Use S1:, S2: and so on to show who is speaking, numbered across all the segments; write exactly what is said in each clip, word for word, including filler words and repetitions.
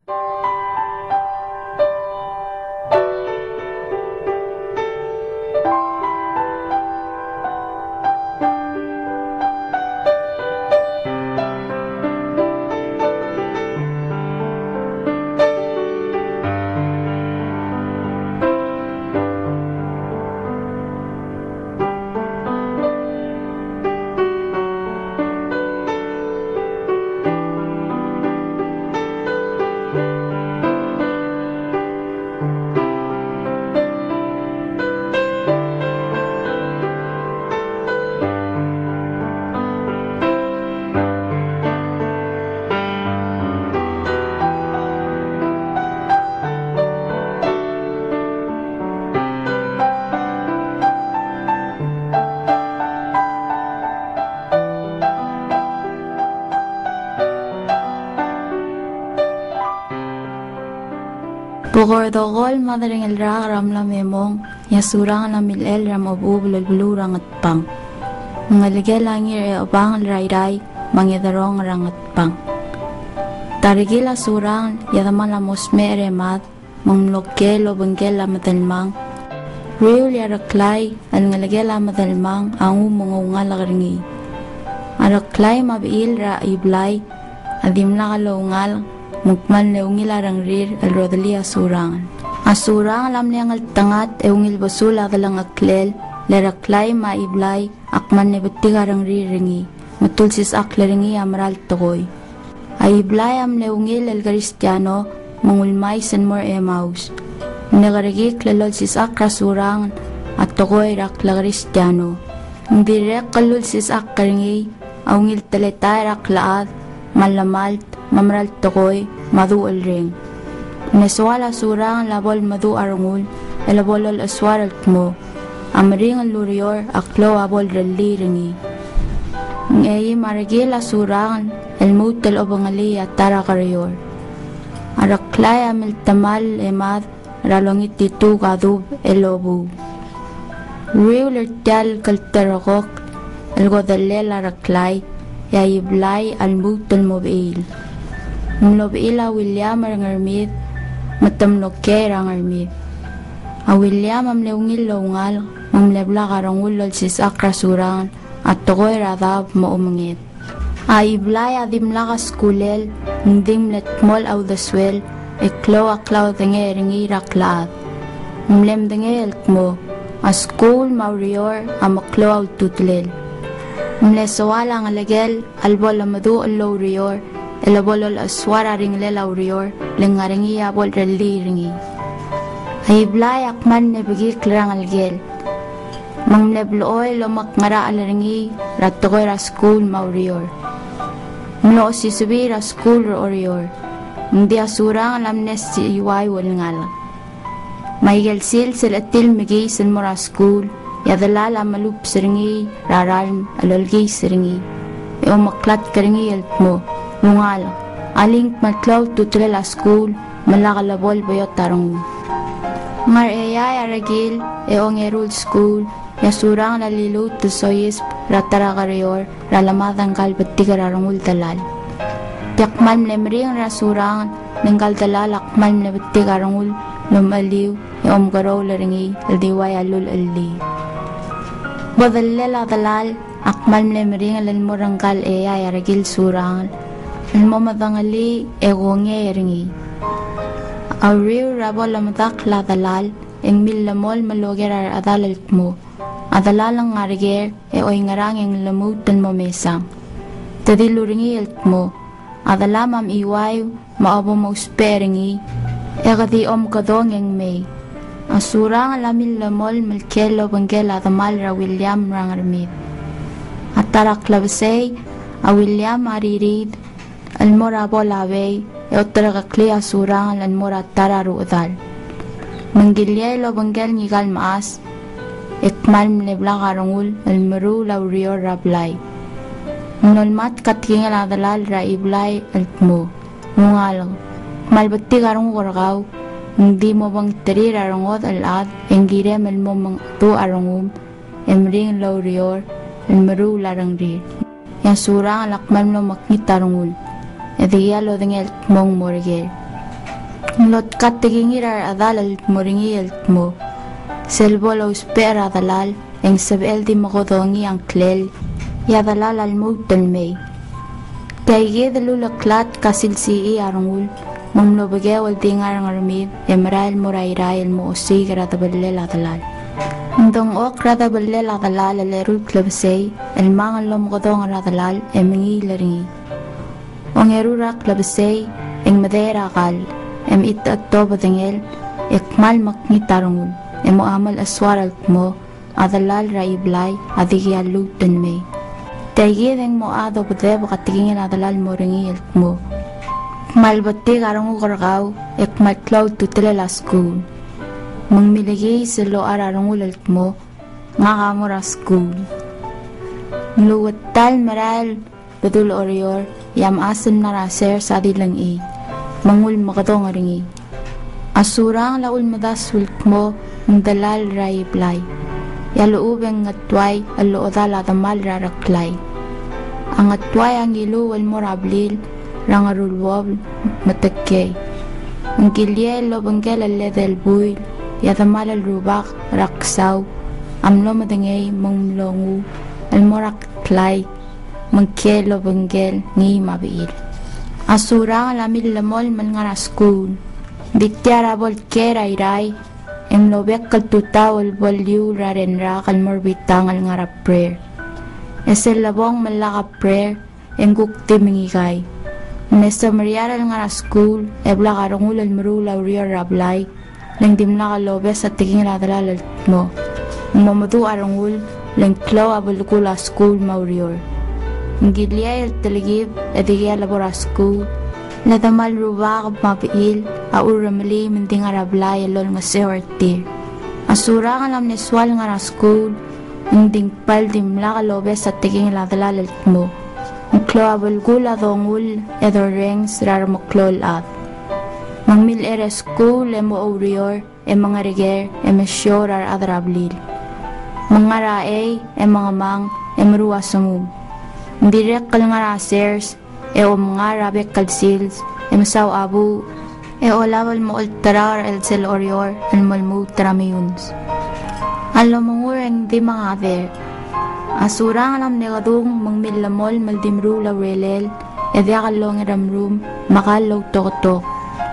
S1: Bukordogol madaring el ram la memong, yasurang la mil el ram abubul el bulurang at pang. Ngaligel langir e abang rayray, mangidarong rang at pang. Tarigila surang, yadaman la mosme ere mat, mamlokkel o banggel la matalmang. Riul yaraklay, al ngaligel la matalmang, ang umungungal la karingi. Araklay mabiil ra iblay, adim la kalungal, mukman le ungil arang rir al rodali asurang. Asurang alam niyang al tangat e ungil basul adalang aklel, leraklay maiblay, akman ne batig arang rir ringi, matulsis aklaringi amral tokoy. Aiblay am le ungil al kristyano, mangulmay san mor emaus. Nagarigik lalol sis akra surang at tokoy rak la kristyano. Ndirek kalul sis akaringi, aungil taletay rak laad, malamalt, mamral tokoy, madu al ring. Neswala surang labol madu arungul, elabol al aswar al kmo. Amring al lurior, aklo abol rali ringi. Ngayi maragila surang, el mutal o bangali at tara kariyor. Araklay amil tamal emad, ralongit titu kadub elobu. Riuler tial kaltarakok, el godalel araklay, yayiblay al mutal mobil. Mlobil a William ang armid, matamloke ang armid. A William am leungil laungal, mamlebla karangul lol sis akrasuran, at tokoy radab maumangit. A iblay adimla ka skulel, ndim letmol aw daswel, eklo aklaw denge ringi raklaat. Mlem denge elkmo, a school maurior a maklo aw tutlel. Mlesawala ang alagel, albol amadu allo rior, elabolol aswara ring lelaurior, lengaringi abol rali ringi. Aiblay akman nebigi klarang algel. Manglebloy lomak ngara alaringi, ratokoy ra school maurior. Mlo si subi ra school orior. Hindi asurang alamnes si iway wal ngala. Maigel sil sil atil migi sin mora school, yadalala malup siringi, raralm alolgi siringi. E umaklat karingi elpmo. Mungal, aling matlaw tutre la school, malakalabol bayot tarong. Ngar eyay aragil, eong erul school, yasurang nalilut to soyis, ratara kariyor, ralamadang kalbati kararangul dalal. Yakman lemring rasurang, nengkal dalal akman lebati karangul, lumaliw, eom garaw laringi, aldiway alul alli. Bodalala dalal, akman lemring alalmurangkal eyay aragil surang, almomadangali egonge eringi. Auriu rabo lamadak la dalal, eng mil lamol maloger ar adalal mo. Adalal ang ngariger, e oy ngarang eng lamutan mo mesang. Tadiluringi elk mo, adalamam iwayo, maabo mo usperingi, e kadi om kadong eng may. Asurang alamil lamol malkelo banggel adamal ra William rangarmit. At tarak labasay, a William aririd, almora bolaway, e otra kakli asurang almora tararu udal. Manggilya lo banggel ngigal maas, ekmal mlebla karangul almaru laurior rablay. Nolmat katkingal adalal ra iblay alpmo, nungalang, malbati karang wargaw, hindi mo bang tari rarangot alad, engire melmo mang tu arangum, emring laurior, almaru larangrir. Yang surang alakmal lo maknit tarangul. Edigya lo dengel mong morger. Lot kategingirar adalal moringi mo. Selbolo spera adalal, eng sabel di makodongi ang klel, yadalal almugdal may. Kaya dalulaklat kasilsi arangul, mamlobagewal di ngarang armib, emrail murayrail mo usi karatabalil adalal. Ndong ok ratabalil adalal alerul klabasay, elmangan lomokodong adalal, emingi laringi. Ong erurak klabasay, eng madera akal, em ita akto badengel, ekmal maknitarangul, emo amal aswaral mo, adalal raiblay, adigi alugdan may. Taygideng mo ado pade bakatigingin adalal mo ringil mo. Malbati karangu karakaw, ekmal klaw tutilala school. Mangmiligi sa lo ararangulal mo, nga kamura school. Luwat tal maral, badul orior, yam asan naraser sa dilang i. Mangul makatong ringi. Asurang laul madasult mo, ng dalal raiblay. Yaluubeng ngatway, alo odala tamal raraklay. Ang ngatway ang iluwal mo rablil, rangarulwab matakay. Ang gilyelo banggel aledel buil, yatamal alrubak, raksaw, amlo madangay, mongmlongu, almoraklay, magkelo banggel, ngi mabiil. Asura nga lamil lamol man nga raskun, bityarabol kera iray, em lobek kaltutawal bolyu rarenra kalmorbitangal nga rap prayer. Esel labong malaka prayer, em gukti mingikay. Nesta mariaral nga na school, ebla karungulal marulaw riya rablay, lang dimla ka lobes at tiging radalal mo. Ang mamadu arungul, lang klaw abalukula school maurior. Ang giliyay at taligib, edigya labora school, natamal ruba ka mapiil, aura mali mending arablay alol nga sewartir. Asura ka lam neswal nga na school, ang dingpal dimla ka lobes at tiging radalal mo. Ang kloabal gula dongul, edo rings raramaklol at. Mangmil ere school emo aurior, e mga reger, e mesyor ar adrablil. Mga rae, e mga mang, e maruwa sumum. Direk kal nga rasers, e o mga rabek kalsils, e masaw abu, e o lawal mo ultarar el sel orior, el malmug tramiyuns. Alam mongureng di mga ader, asura nga lam negadung mangmilamol maldimru la relel, e di akalong eramrum, makalaw tok-tok.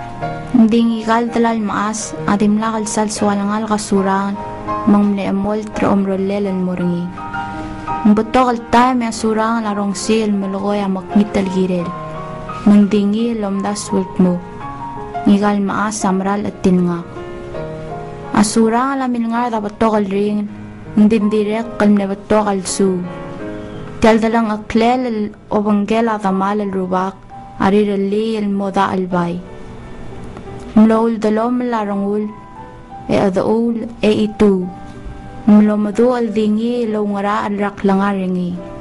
S1: Hindi ngikal talal maas, adim lakal sal swalangal kasurangan, mangmleamol tra omrolel al moringi. Mbotokal tayo may asurangan larong sil malukoy ang maknital girel. Mangdingi lomdas wult mo, ngikal maas samral at tinngak. Asurangan lamin nga dabatokal ring, hindi direk kalmnebatokal su. Tialdalang aklel o banggel at amal al rubak, arirali al moda albay. Mlol dalom larangul, e adaul e itu. Mlo madu al dingi lo ngara al raklangaringi.